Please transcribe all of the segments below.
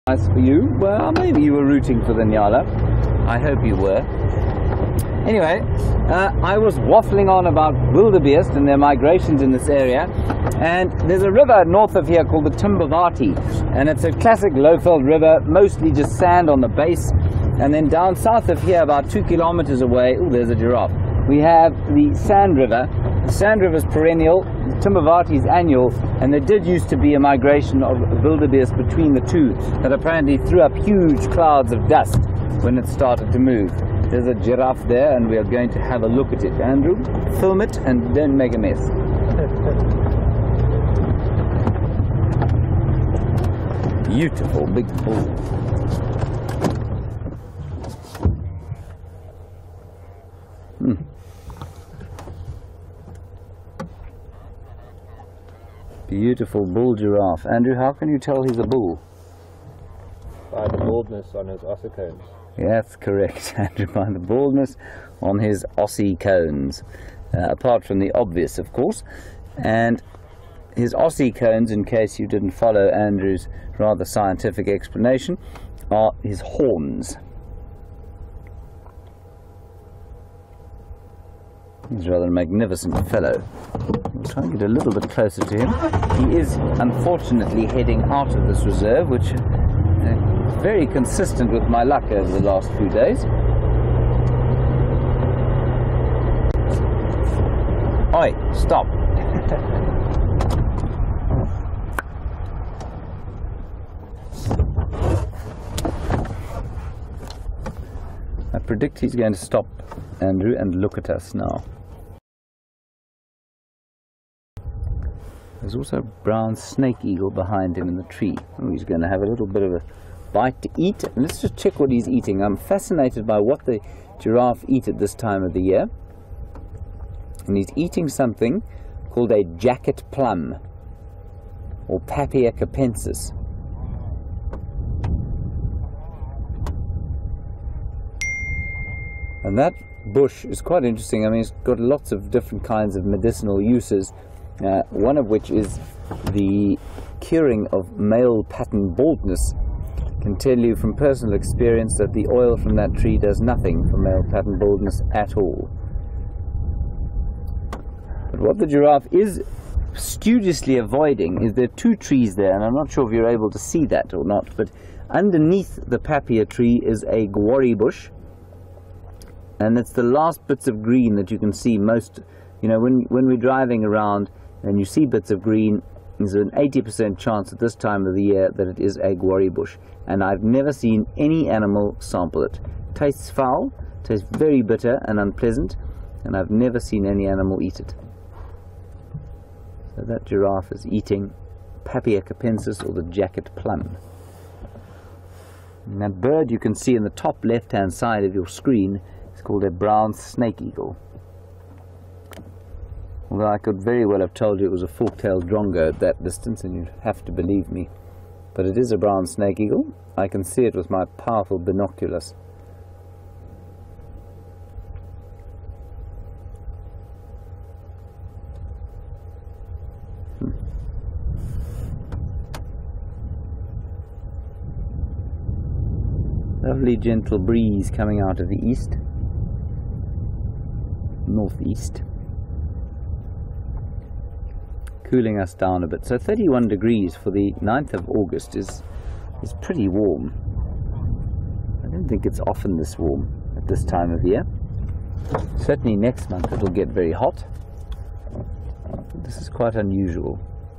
Nice for you. Well, maybe you were rooting for the Nyala. I hope you were. Anyway, I was waffling on about wildebeest and their migrations in this area, and there's a river north of here called the Timbavati, and it's a classic low-filled river, mostly just sand on the base. And then down south of here, about 2 kilometers away, oh, there's a giraffe, we have the Sand River. The Sand River is perennial, Timbavati is annual, and there did used to be a migration of wildebeest between the two that apparently threw up huge clouds of dust when it started to move. There's a giraffe there, and we are going to have a look at it. Andrew, film it and don't make a mess. Beautiful big bull. Beautiful bull giraffe. Andrew, how can you tell he's a bull? By the baldness on his ossicones. Yeah, that's correct, Andrew, by the baldness on his ossicones. Apart from the obvious, of course. And his ossicones, in case you didn't follow Andrew's rather scientific explanation, are his horns. He's rather a magnificent fellow. We'll try and get a little bit closer to him. He is unfortunately heading out of this reserve, which is very consistent with my luck over the last few days. Oi, stop. I predict he's going to stop, Andrew, and look at us now. There's also a brown snake eagle behind him in the tree. Oh, he's going to have a little bit of a bite to eat. And let's just check what he's eating. I'm fascinated by what the giraffe eat at this time of the year. And he's eating something called a jacket plum, or Papia capensis. And that bush is quite interesting. I mean, it's got lots of different kinds of medicinal uses. One of which is the curing of male pattern baldness. I can tell you from personal experience that the oil from that tree does nothing for male pattern baldness at all. But what the giraffe is studiously avoiding is there are two trees there, and I'm not sure if you're able to see that or not, but underneath the papia tree is a gwari bush, and it's the last bits of green that you can see most. You know, when we're driving around and you see bits of green, there's an 80% chance at this time of the year that it is a gwari bush. And I've never seen any animal sample it. Tastes foul, tastes very bitter and unpleasant, and I've never seen any animal eat it. So that giraffe is eating Papia capensis, or the jacket plum. And that bird you can see in the top left-hand side of your screen is called a brown snake eagle. Although I could very well have told you it was a fork-tailed drongo at that distance, and you'd have to believe me. But it is a brown snake eagle. I can see it with my powerful binoculars. Lovely gentle breeze coming out of the east, northeast, cooling us down a bit. So 31 degrees for the 9th of August is pretty warm. I don't think it's often this warm at this time of year. Certainly next month it'll get very hot. This is quite unusual.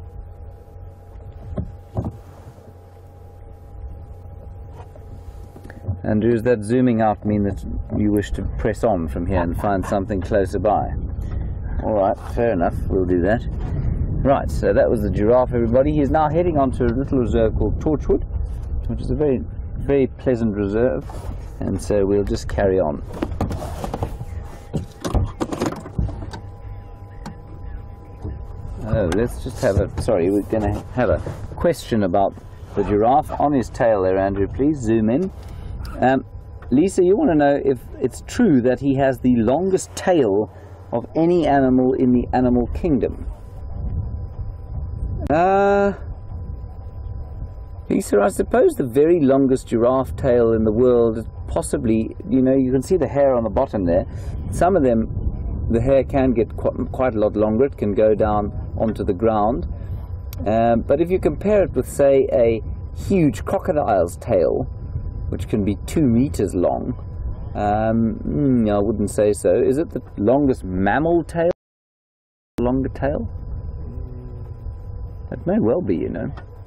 And does that zooming out mean that you wish to press on from here and find something closer by? Alright, fair enough, we'll do that. Right, so that was the giraffe, everybody. He's now heading on to a little reserve called Torchwood, which is a very, very pleasant reserve, and so we'll just carry on. Oh, let's just have a, sorry, we're going to have a question about the giraffe. On his tail there, Andrew, please zoom in. Lisa, you want to know if it's true that he has the longest tail of any animal in the animal kingdom. Lisa, I suppose the very longest giraffe tail in the world is possibly, you know, you can see the hair on the bottom there. Some of them, the hair can get quite a lot longer. It can go down onto the ground. But if you compare it with, say, a huge crocodile's tail, which can be 2 meters long, I wouldn't say so. Is it the longest mammal tail? Longer tail? That may well be, you know.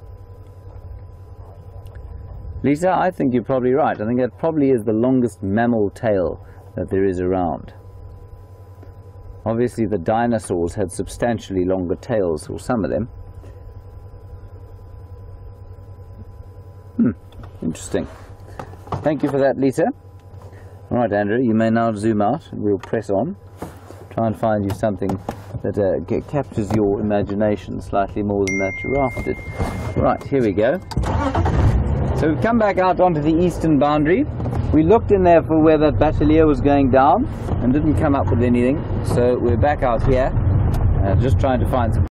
Lisa, I think you're probably right. I think that probably is the longest mammal tail that there is around. Obviously the dinosaurs had substantially longer tails, or some of them. Interesting. Thank you for that, Lisa. All right, Andrew, you may now zoom out and we'll press on. Try and find you something that captures your imagination slightly more than that giraffe did. Right, here we go. So we've come back out onto the eastern boundary. We looked in there for where that batelier was going down and didn't come up with anything. So we're back out here, just trying to find some